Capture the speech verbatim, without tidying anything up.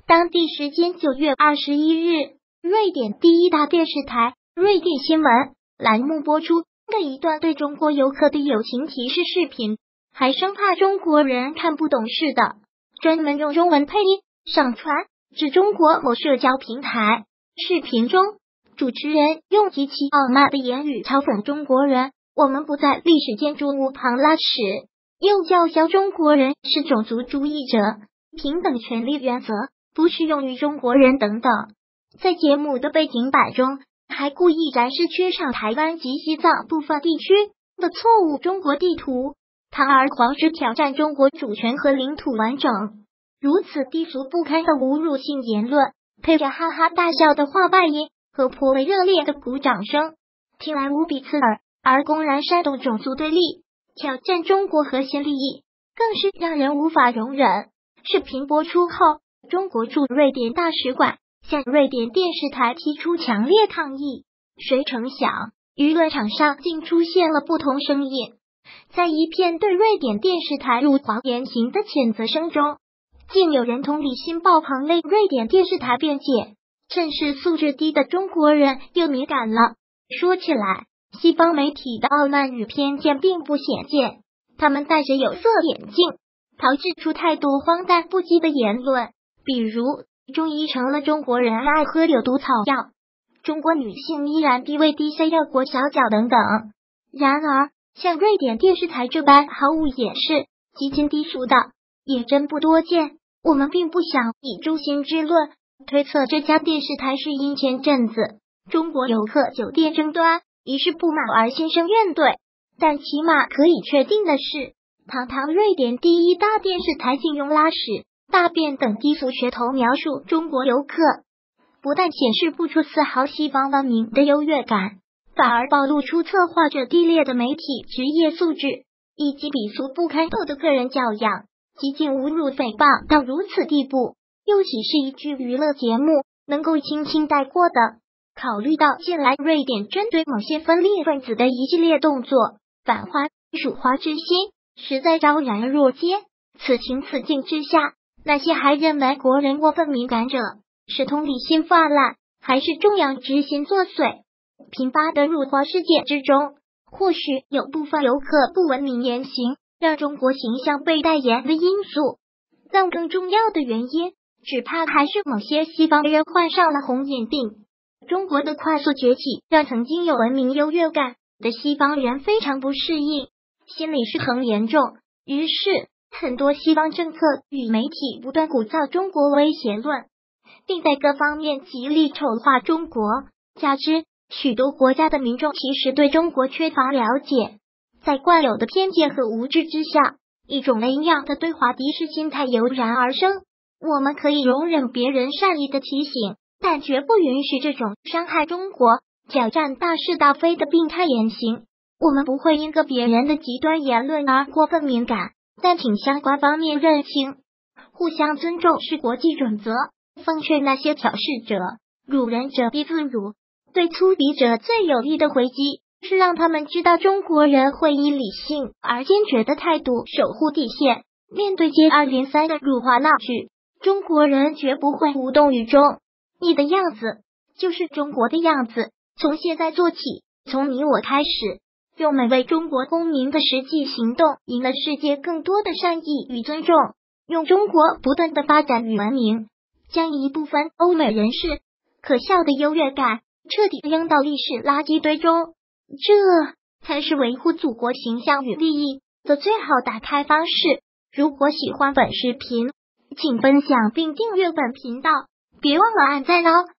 当地时间九月二十一日，瑞典第一大电视台瑞典新闻栏目播出的一段对中国游客的友情提示视频，还生怕中国人看不懂似的，专门用中文配音上传至中国某社交平台。视频中，主持人用极其傲慢的言语嘲讽中国人，我们不在历史建筑物旁拉屎，又叫嚣中国人是种族主义者，平等权利原则不适用于中国人等等。在节目的背景板中，还故意展示缺少台湾及西藏部分地区的错误中国地图，堂而皇之挑战中国主权和领土完整。如此低俗不堪的侮辱性言论，配着哈哈大笑的话外音和颇为热烈的鼓掌声，听来无比刺耳，而公然煽动种族对立，挑战中国核心利益，更是让人无法容忍。视频播出后，中国驻瑞典大使馆向瑞典电视台提出强烈抗议，谁成想舆论场上竟出现了不同声音。在一片对瑞典电视台辱华言行的谴责声中，竟有人同理心爆棚为瑞典电视台辩解，正是素质低的中国人又敏感了。说起来，西方媒体的傲慢与偏见并不鲜见，他们戴着有色眼镜，炮制出太多荒诞不羁的言论，比如中医成了中国人爱喝有毒草药，中国女性依然地位低下要裹小脚等等。然而像瑞典电视台这般毫无掩饰、极尽低俗的也真不多见。我们并不想以诛心之论推测这家电视台是因前阵子中国游客酒店争端一事不满而心生怨怼，但起码可以确定的是，堂堂瑞典第一大电视台竟用拉屎、大便等低俗噱头描述中国游客，不但显示不出丝毫西方文明的优越感，反而暴露出策划者低劣的媒体职业素质以及鄙俗不堪的个人教养，极尽侮辱诽谤到如此地步，又岂是一句娱乐节目能够轻轻带过的？考虑到近来瑞典针对某些分裂分子的一系列动作，反华辱华之心实在昭然若揭。此情此境之下，那些还认为国人过分敏感者是同理心泛滥，还是中央之心作祟？频发的辱华事件之中，或许有部分游客不文明言行让中国形象被代言的因素，但更重要的原因，只怕还是某些西方人患上了红眼病。中国的快速崛起让曾经有文明优越感的西方人非常不适应，心理失衡严重，于是很多西方政策与媒体不断鼓噪中国威胁论，并在各方面极力丑化中国。加之许多国家的民众其实对中国缺乏了解，在惯有的偏见和无知之下，一种雷样的对华敌视心态油然而生。我们可以容忍别人善意的提醒，但绝不允许这种伤害中国、挑战大是大非的病态言行。我们不会因个别人的极端言论而过分敏感，但请相关方面认清，互相尊重是国际准则。奉劝那些挑事者，辱人者必自辱。对粗鄙者最有力的回击，是让他们知道中国人会以理性而坚决的态度守护底线。面对接二连三的辱华闹剧，中国人绝不会无动于衷。你的样子就是中国的样子，从现在做起，从你我开始，用每位中国公民的实际行动赢了世界更多的善意与尊重，用中国不断的发展与文明，将一部分欧美人士可笑的优越感彻底扔到历史垃圾堆中，这才是维护祖国形象与利益的最好打开方式。如果喜欢本视频，请分享并订阅本频道，别忘了按赞哦。